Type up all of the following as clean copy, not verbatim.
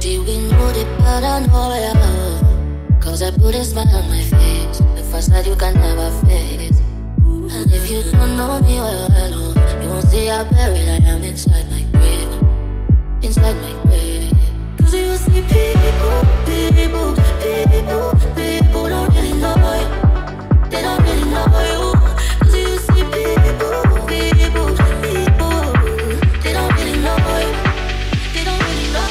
Do we know the paranoia? Cause I put a smile on my face, the facade you can never face. And if you don't know me well, you won't see how buried I am inside my grave. Inside my grave. Cause you see people don't really know you. They don't really know you. Cause you see people, they don't really know you. They don't really know.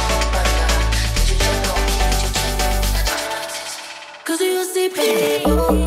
Cause you see people